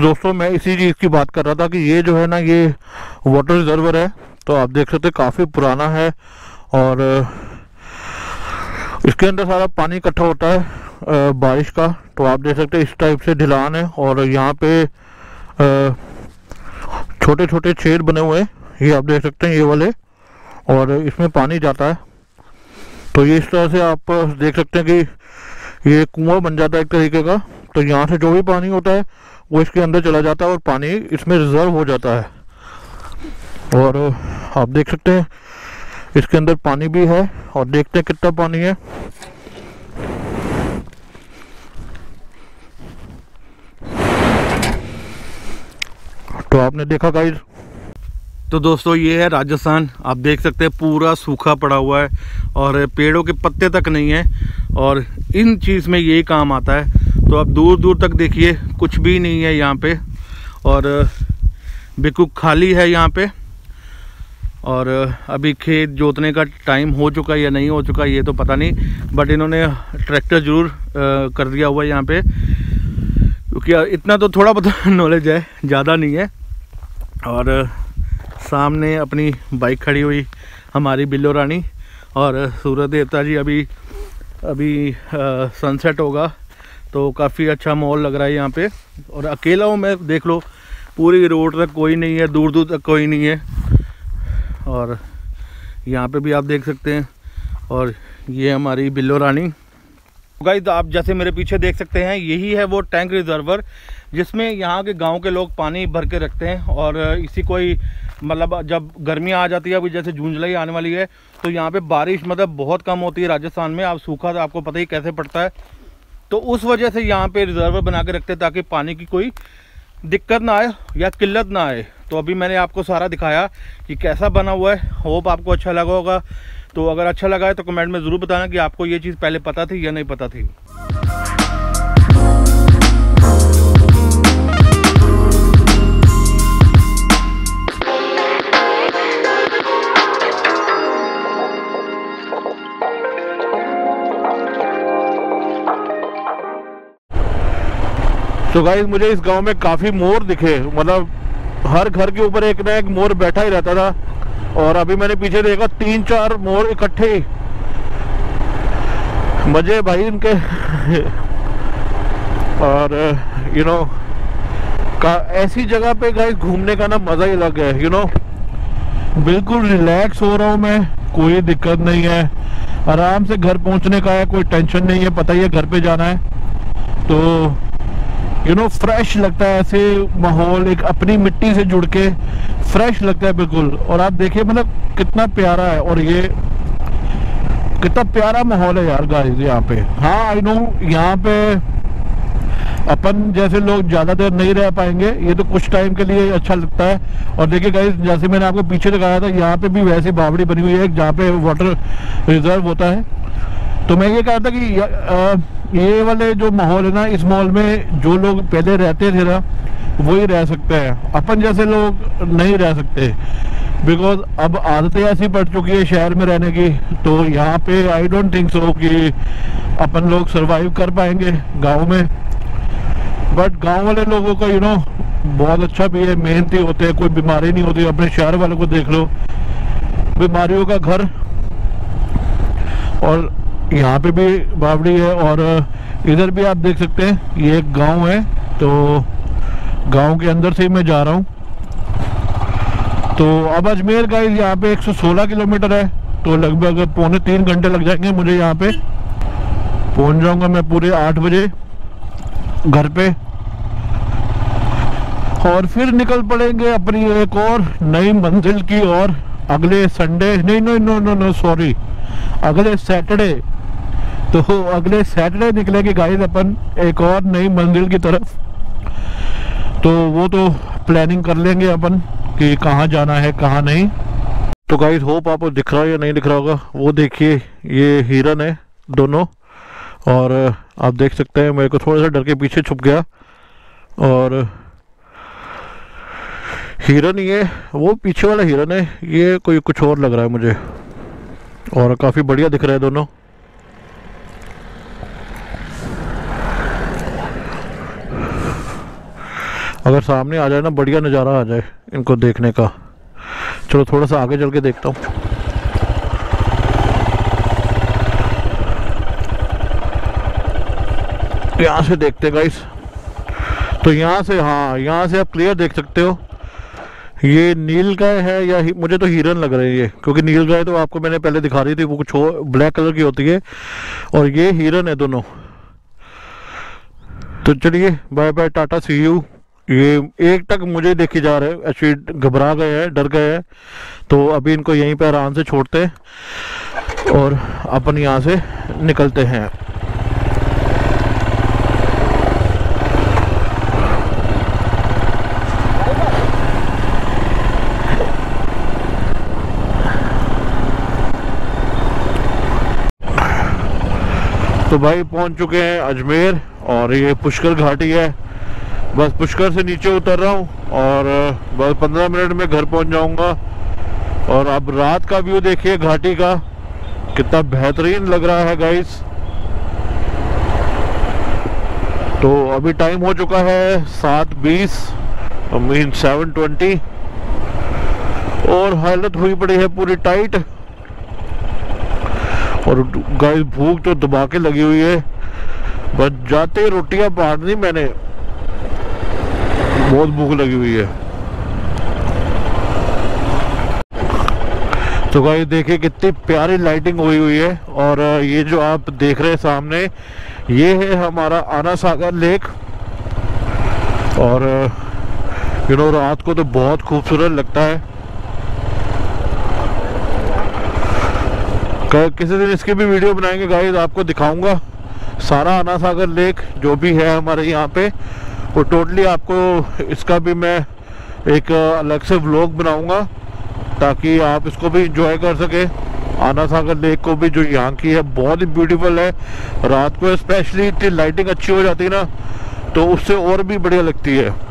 दोस्तों मैं इसी चीज़ की बात कर रहा था कि ये जो है ना, ये वाटर रिजर्वर है। तो आप देख सकते हैं काफ़ी पुराना है और इसके अंदर सारा पानी इकट्ठा होता है बारिश का। तो आप देख सकते हैं इस टाइप से ढलान है और यहाँ पे छोटे छोटे छेद बने हुए हैं, ये आप देख सकते हैं ये वाले, और इसमें पानी जाता है। तो ये इस तरह से आप देख सकते हैं कि ये कुआं बन जाता है एक तरीके का। तो यहाँ से जो भी पानी होता है वो इसके अंदर चला जाता है और पानी इसमें रिजर्व हो जाता है। और आप देख सकते हैं इसके अंदर पानी भी है और देखते हैं कितना पानी है। तो आपने देखा गाइस। तो दोस्तों ये है राजस्थान, आप देख सकते हैं पूरा सूखा पड़ा हुआ है और पेड़ों के पत्ते तक नहीं है और इन चीज़ में यही काम आता है। तो आप दूर दूर तक देखिए कुछ भी नहीं है यहाँ पे और बिल्कुल खाली है यहाँ पे। और अभी खेत जोतने का टाइम हो चुका या नहीं हो चुका ये तो पता नहीं, बट इन्होंने ट्रैक्टर ज़रूर कर दिया हुआ है यहाँ पे, क्योंकि इतना तो थोड़ा बहुत नॉलेज है, ज़्यादा नहीं है। और सामने अपनी बाइक खड़ी हुई हमारी बिल्लो रानी और सूरज देवता जी अभी सनसेट होगा तो काफ़ी अच्छा माहौल लग रहा है यहाँ पे। और अकेला हूँ मैं, देख लो पूरी रोड तक कोई नहीं है, दूर दूर तक कोई नहीं है। और यहाँ पे भी आप देख सकते हैं और ये हमारी बिल्लो रानी। गाइस आप जैसे मेरे पीछे देख सकते हैं यही है वो टैंक रिजर्वर जिसमें यहाँ के गांव के लोग पानी भर के रखते हैं। और इसी कोई मतलब जब गर्मी आ जाती है, अभी जैसे जून जुलाई आने वाली है तो यहाँ पे बारिश मतलब बहुत कम होती है राजस्थान में। आप सूखा तो आपको पता ही कैसे पड़ता है, तो उस वजह से यहाँ पे रिजर्वर बना के रखते हैं ताकि पानी की कोई दिक्कत ना आए या किल्लत ना आए। तो अभी मैंने आपको सारा दिखाया कि कैसा बना हुआ है, होप आपको अच्छा लगा होगा। तो अगर अच्छा लगा है तो कमेंट में ज़रूर बताना कि आपको ये चीज़ पहले पता थी या नहीं पता थी। तो गाइस मुझे इस गांव में काफ़ी मोर दिखे, मतलब हर घर के ऊपर एक ना एक मोर बैठा ही रहता था। और अभी मैंने पीछे देखा 3-4 मोर इकट्ठे, मजे भाई इनके। और यू नो का ऐसी जगह पे गाइस घूमने का ना मज़ा ही अलग है। यू नो बिल्कुल रिलैक्स हो रहा हूँ मैं, कोई दिक्कत नहीं है, आराम से घर पहुँचने का है, कोई टेंशन नहीं है, पता ही है घर पे जाना है। तो यू नो फ्रेश लगता है ऐसे माहौल, एक अपनी मिट्टी से जुड़ के फ्रेश लगता है बिल्कुल। और आप देखिए मतलब कितना प्यारा है और ये कितना प्यारा माहौल है यार गाइस यहाँ पे। हाँ आई नो यहाँ पे अपन जैसे लोग ज़्यादा देर नहीं रह पाएंगे, ये तो कुछ टाइम के लिए अच्छा लगता है। और देखिए गाइस जैसे मैंने आपको पीछे दिखाया था यहाँ पे भी वैसी बावड़ी बनी हुई है जहाँ पे वाटर रिजर्व होता है। तो मैं ये कह रहा था कि ये वाले जो माहौल है ना, इस माहौल में जो लोग पहले रहते थे ना वही रह सकते हैं, अपन जैसे लोग नहीं रह सकते, बिकॉज अब आदतें ऐसी पड़ चुकी है शहर में रहने की। तो यहाँ पे आई डोंट थिंक सो कि अपन लोग सरवाइव कर पाएंगे गांव में। बट गांव वाले लोगों का यू नो बहुत अच्छा भी है, मेहनती होते हैं, कोई बीमारी नहीं होती। अपने शहर वालों को देख लो, बीमारियों का घर। और यहाँ पे भी बावड़ी है और इधर भी आप देख सकते हैं ये एक गांव है। तो गांव के अंदर से ही मैं जा रहा हूँ। तो अब अजमेर का यहाँ पे 116 किलोमीटर है, तो लगभग 2.25 घंटे लग जाएंगे मुझे। यहाँ पे पहुँच जाऊँगा मैं पूरे 8 बजे घर पे और फिर निकल पड़ेंगे अपनी एक और नई मंजिल की ओर अगले संडे, नहीं सॉरी अगले सैटरडे। तो अगले सैटरडे निकलेंगे गाइस अपन एक और नई मंजिल की तरफ। तो वो तो प्लानिंग कर लेंगे अपन कि कहाँ जाना है कहाँ नहीं। तो गाइस होप आपको दिख रहा है या नहीं दिख रहा होगा, वो देखिए ये हिरन है दोनों। और आप देख सकते हैं मेरे को थोड़ा सा डर के पीछे छुप गया और हिरन ये वो पीछे वाला हिरन है, ये कोई कुछ और लग रहा है मुझे। और काफ़ी बढ़िया दिख रहा है दोनों। अगर सामने आ जाए ना, बढ़िया नज़ारा आ जाए इनको देखने का। चलो थोड़ा सा आगे चल के देखता हूँ। यहाँ से देखते गाइस, तो यहाँ से, हाँ यहाँ से आप क्लियर देख सकते हो ये नीलगाय है या मुझे तो हिरन लग रही है, क्योंकि नीलगाय तो आपको मैंने पहले दिखा रही थी, वो कुछ ब्लैक कलर की होती है, और ये हिरन है दोनों। तो चलिए bye bye, tata, see you. ये एक तक मुझे देखे जा रहे हैं, एक्चुअली घबरा गए हैं, डर गए हैं, तो अभी इनको यहीं पे आराम से छोड़ते हैं और अपन यहाँ से निकलते हैं। तो भाई पहुंच चुके हैं अजमेर, और ये पुष्कर घाटी है। बस पुष्कर से नीचे उतर रहा हूँ और बस 15 मिनट में घर पहुंच जाऊंगा। और अब रात का व्यू देखिए घाटी का, कितना बेहतरीन लग रहा है गाइस। तो अभी टाइम हो चुका है 7:20, मीन 7:20, और हालत हुई पड़ी है पूरी टाइट। और गाइस भूख तो दबा के लगी हुई है, बस जाते रोटियां बांट दी मैंने, बहुत भूख लगी हुई है। तो गाइस देखिए कितनी प्यारी लाइटिंग हुई है। और ये जो आप देख रहे हैं सामने, ये है हमारा आना सागर लेक। और रात को तो बहुत खूबसूरत लगता है। किसी दिन इसकी भी वीडियो बनाएंगे गाइस, आपको दिखाऊंगा सारा आना सागर लेक जो भी है हमारे यहाँ पे, वो टोटली आपको इसका भी मैं एक अलग से व्लॉग बनाऊंगा, ताकि आप इसको भी एंजॉय कर सके। आना सागर लेक को भी, जो यहाँ की है, बहुत ही ब्यूटीफुल है। रात को स्पेशली इतनी लाइटिंग अच्छी हो जाती है ना, तो उससे और भी बढ़िया लगती है।